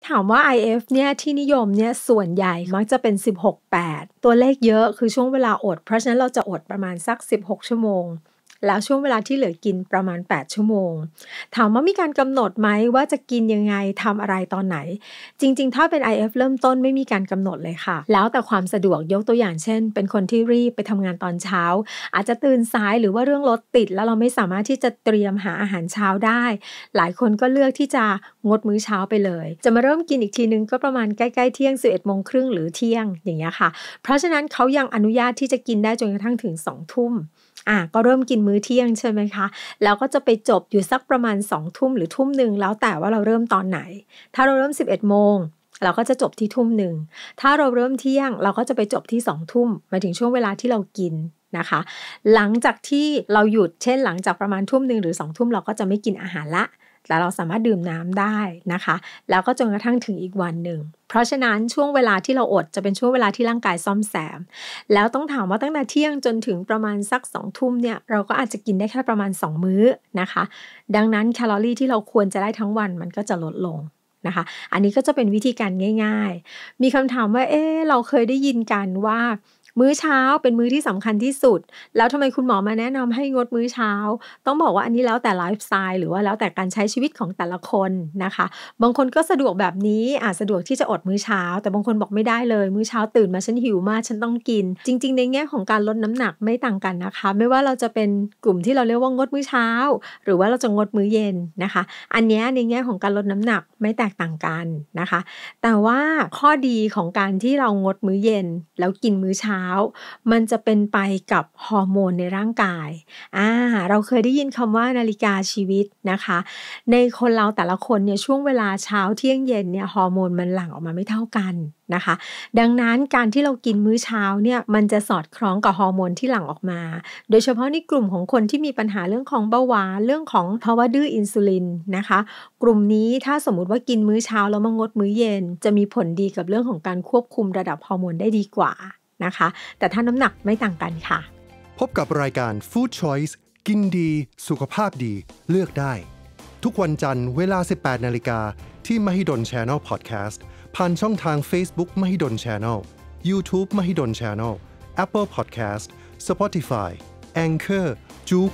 ถามว่า IF เนี่ยที่นิยมเนี่ยส่วนใหญ่มักจะเป็น 16-8 ตัวเลขเยอะคือช่วงเวลาอดเพราะฉะนั้นเราจะอดประมาณสัก16ชั่วโมงแล้วช่วงเวลาที่เหลือกินประมาณ8ชั่วโมงถามว่ามีการกำหนดไหมว่าจะกินยังไงทำอะไรตอนไหนจริงๆถ้าเป็น IF เริ่มต้นไม่มีการกำหนดเลยค่ะแล้วแต่ความสะดวกยกตัวอย่างเช่นเป็นคนที่รีบไปทำงานตอนเช้าอาจจะตื่นสายหรือว่าเรื่องรถติดแล้วเราไม่สามารถที่จะเตรียมหาอาหารเช้าได้หลายคนก็เลือกที่จะงดมื้อเช้าไปเลยจะมาเริ่มกินอีกทีนึงก็ประมาณใกล้ๆเที่ยง 11:30 หรือเที่ยงอย่างเงี้ยค่ะเพราะฉะนั้นเขายังอนุญาตที่จะกินได้จนกระทั่งถึง 20:00 นก็เริ่มกินมื้อเที่ยงใช่ไหมคะแล้วก็จะไปจบอยู่สักประมาณ 20:00 นหรือ 19:00 นแล้วแต่ว่าเราเริ่มตอนไหนถ้าเราเริ่ม 11:00 นเราก็จะจบที่ 19:00 นถ้าเราเริ่มเที่ยงเราก็จะไปจบที่ 20:00 นหมายถึงช่วงเวลาที่เรากินนะคะหลังจากที่เราหยุดเช่นหลังจากประมาณ 19:00 นหรือ 20:00 นเราก็จะไม่กินอาหารละแต่เราสามารถดื่มน้ำได้นะคะแล้วก็จนกระทั่งถึงอีกวันหนึ่งเพราะฉะนั้นช่วงเวลาที่เราอดจะเป็นช่วงเวลาที่ร่างกายซ่อมแซมแล้วต้องถามว่าตั้งแต่เที่ยงจนถึงประมาณสัก 20:00 นเนี่ยเราก็อาจจะกินได้แค่ประมาณ2มื้อนะคะดังนั้นแคลอรี่ที่เราควรจะได้ทั้งวันมันก็จะลดลงนะคะอันนี้ก็จะเป็นวิธีการง่ายๆมีคำถามว่าเราเคยได้ยินกันว่ามื้อเช้าเป็นมื้อที่สำคัญที่สุดแล้วทำไมคุณหมอมาแนะนำให้งดมื้อเช้าต้องบอกว่าอันนี้แล้วแต่ไลฟ์สไตล์หรือว่าแล้วแต่การใช้ชีวิตของแต่ละคนนะคะบางคนก็สะดวกแบบนี้สะดวกที่จะอดมื้อเช้าแต่บางคนบอกไม่ได้เลยมื้อเช้าตื่นมาฉันหิวมากฉันต้องกินจริงๆในแง่ของการลดน้ำหนักไม่ต่างกันนะคะไม่ว่าเราจะเป็นกลุ่มที่เราเรียกว่างดมื้อเช้าหรือว่าเราจะงดมื้อเย็นนะคะอันนี้ในแง่ของการลดน้ำหนักไม่แตกต่างกันนะคะแต่ว่าข้อดีของการที่เรางดมื้อเย็นแล้วกินมื้อเช้ามันจะเป็นไปกับฮอร์โมนในร่างกายเราเคยได้ยินคำว่านาฬิกาชีวิตนะคะในคนเราแต่ละคนเนี่ยช่วงเวลาเช้าเที่ยงเย็นเนี่ยฮอร์โมนมันหลั่งออกมาไม่เท่ากันนะคะดังนั้นการที่เรากินมื้อเช้าเนี่ยมันจะสอดคล้องกับฮอร์โมนที่หลั่งออกมาโดยเฉพาะในกลุ่มของคนที่มีปัญหาเรื่องของเบาหวานเรื่องของภาวะดื้ออินซูลินนะคะกลุ่มนี้ถ้าสมมุติว่ากินมื้อเช้าแล้วมางดมื้อเย็นจะมีผลดีกับเรื่องของการควบคุมระดับฮอร์โมนได้ดีกว่านะคะแต่ถ้าน้ำหนักไม่ต่างกันค่ะพบกับรายการ Food Choice กินดีสุขภาพดีเลือกได้ทุกวันจันทร์เวลา 18:00 นที่ Mahidol Channel Podcast ผ่านช่องทาง Facebook Mahidol Channel YouTube Mahidol Channel Apple Podcast Spotify Anchor Joox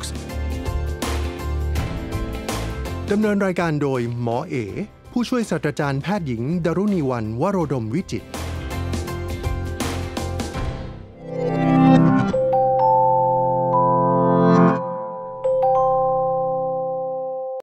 ดำเนินรายการโดยหมอเอผู้ช่วยศาสตราจารย์แพทย์หญิงดรุณีวรรณวโรดมวิจิตร